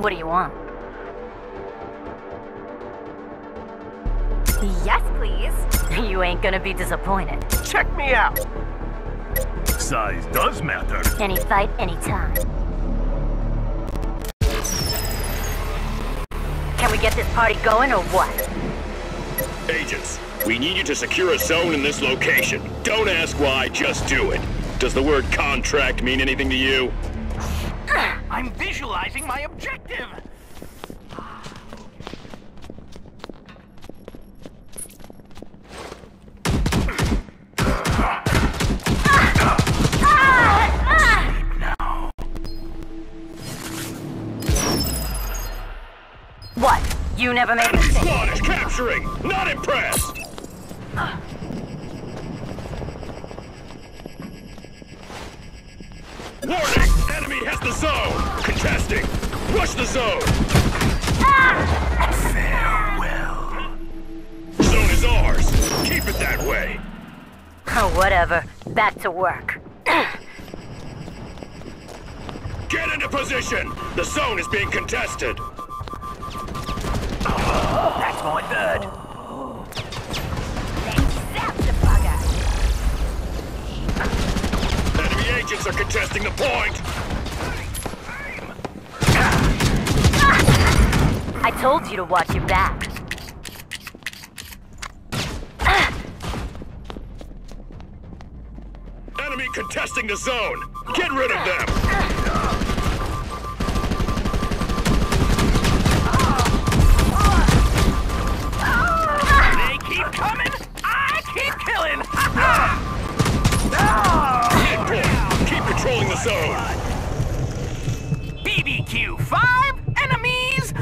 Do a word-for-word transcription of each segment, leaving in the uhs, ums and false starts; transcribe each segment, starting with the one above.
What do you want? Yes, please. You ain't gonna be disappointed. Check me out. Size does matter. Any fight, anytime. Can we get this party going or what? Agents, we need you to secure a zone in this location. Don't ask why, just do it. Does the word contract mean anything to you? I'm visualizing my objective. What? You never made a Enemy mistake? squad is capturing! Not impressed! Warning! Enemy has the zone! Contesting! Rush the zone! Farewell. Zone is ours! Keep it that way! Oh, whatever. Back to work. Get into position! The zone is being contested! That's my third. Enemy agents are contesting the point! I told you to watch your back. Enemy contesting the zone! Get rid of them! They keep coming, I keep killing! Hit point! Keep controlling the zone! B B Q five enemies!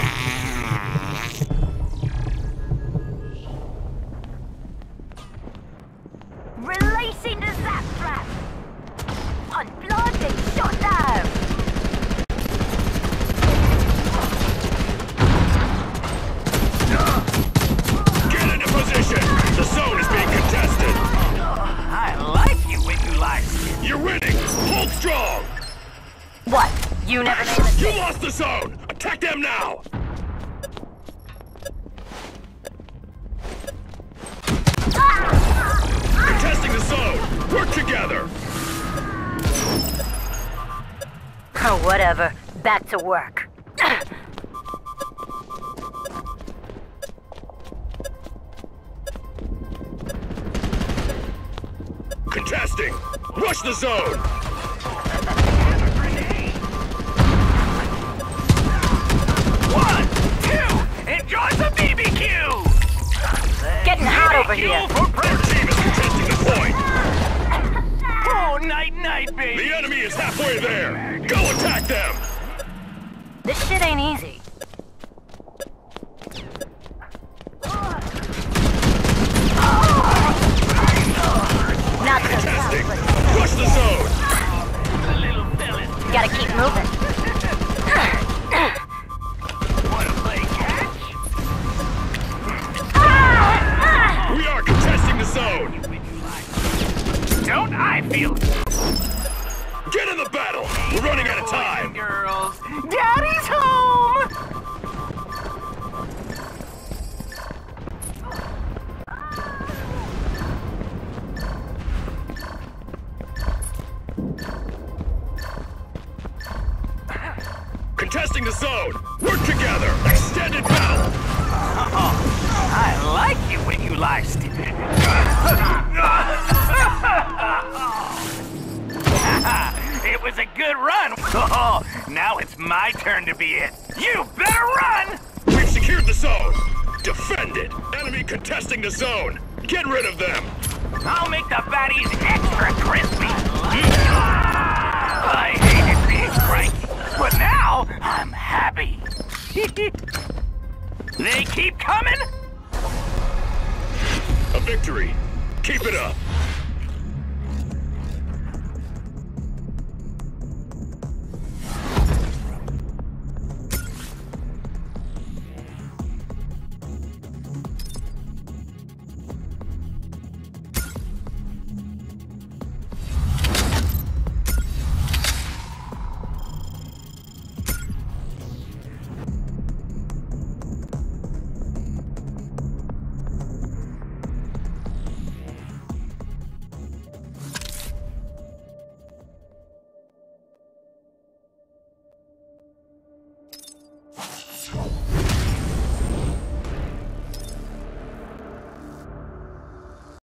Releasing the zap trap! On blinding shot down! Get into position! The zone is being contested! I like you when you like it. You're winning! Hold strong! What? You never made a You mistake? lost the zone! Attack them now! Contesting the zone! Work together! Oh, whatever. Back to work. Contesting! Rush the zone! One, two, enjoy some B B Q! Getting hot over here. Our team is contesting the point! Oh, night, night, baby! The enemy is halfway there! Go attack them! This shit ain't easy. Not so Contesting! tough, Rush the zone! The little villain. but gotta keep moving. Wanna play catch? We are contesting the zone! Don't I feel it? Get in the battle! We're running out of Boys and time! girls, Daddy's home! Contesting the zone! Work together! Extended battle! I like you when you lie, stupid. It was a good run. Oh, now it's my turn to be it. You better run! We've secured the zone! Defend it! Enemy contesting the zone! Get rid of them! I'll make the fatties extra crispy.